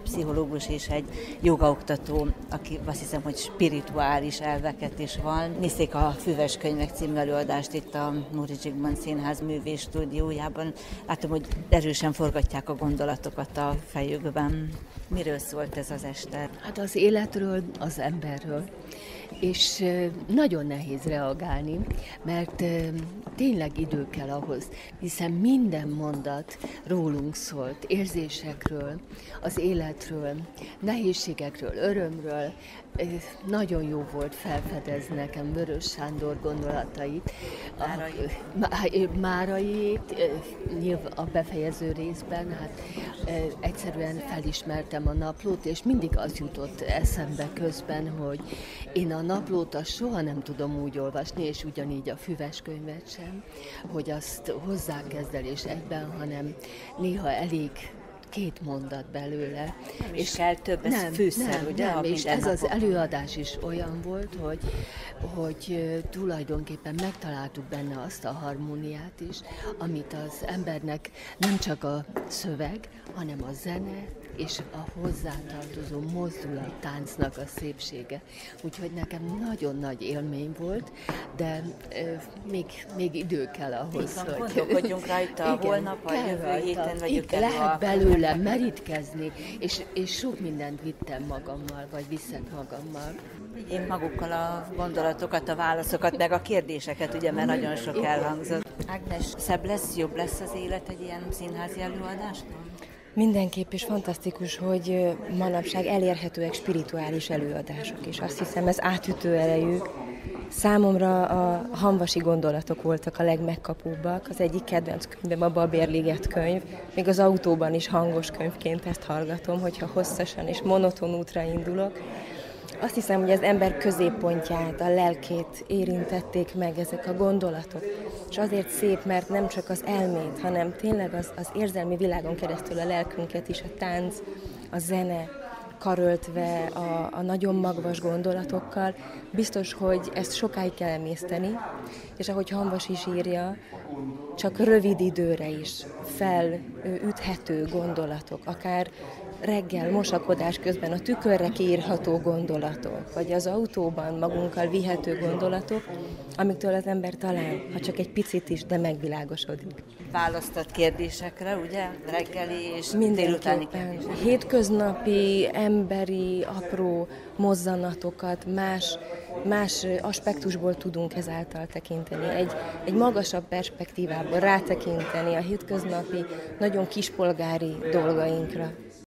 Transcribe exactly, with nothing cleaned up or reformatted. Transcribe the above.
pszichológus és egy jogaoktató, aki azt hiszem, hogy spirituális elveket is van. Nézzék a Füves Könyvek című előadást itt a Móri Zsigmond Színház művés stúdiójában. Látom, hogy erősen forgatják a gondolatokat a fejükben. Miről szólt ez az este? Hát az életről, az emberről. És nagyon nehéz reagálni, mert tényleg idő kell ahhoz, hiszen minden mondat rólunk szólt, érzésekről, az életről, nehézségekről, örömről. Nagyon jó volt felfedezni nekem Vörös Sándor gondolatait, Márai. Máraiét, nyilván a befejező részben, hát egyszerűen felismertem a naplót, és mindig az jutott eszembe közben, hogy én a naplót azt soha nem tudom úgy olvasni, és ugyanígy a Füves Könyvet sem, hogy azt hozzákezdel egyben, hanem néha elég két mondat belőle. Nem és kell több, ez nem, fűszer, nem, ugye? Nem, és ez napok. Az előadás is olyan volt, hogy, hogy tulajdonképpen megtaláltuk benne azt a harmóniát is, amit az embernek nem csak a szöveg, hanem a zene és a hozzátartozó mozdulat, táncnak a szépsége. Úgyhogy nekem nagyon nagy élmény volt, de e, még, még idő kell ahhoz, van, hogy... Gondolkodjunk rajta a holnap, a jövő héten vagyunk elő. Lehet belőle merítkezni, és, és sok mindent vittem magammal, vagy viszek magammal. Én magukkal a gondolatokat, a válaszokat, meg a kérdéseket, ugye, mert nagyon sok elhangzott. Ágnes, szebb lesz, jobb lesz az élet egy ilyen színházi előadástól? Mindenképp is fantasztikus, hogy manapság elérhetőek spirituális előadások, és azt hiszem, ez átütő erejű. Számomra a hamvasi gondolatok voltak a legmegkapóbbak. Az egyik kedvenc könyvem a Babérliget könyv. Még az autóban is hangos könyvként ezt hallgatom, hogyha hosszasan és monoton útra indulok. Azt hiszem, hogy az ember középpontját, a lelkét érintették meg ezek a gondolatok. És azért szép, mert nem csak az elmét, hanem tényleg az, az érzelmi világon keresztül a lelkünket is, a tánc, a zene, karöltve a, a nagyon magvas gondolatokkal. Biztos, hogy ezt sokáig kell emészteni, és ahogy Hamvas is írja, csak rövid időre is felüthető gondolatok, akár reggel mosakodás közben a tükörre kiírható gondolatok, vagy az autóban magunkkal vihető gondolatok, amiktől az ember talán, ha csak egy picit is, de megvilágosodik. Választott kérdésekre, ugye? Reggeli és délutáni kérdések. Hétköznapi, emberi, apró mozzanatokat, más, más aspektusból tudunk ezáltal tekinteni. Egy, egy magasabb perspektívából rátekinteni a hétköznapi, nagyon kispolgári dolgainkra.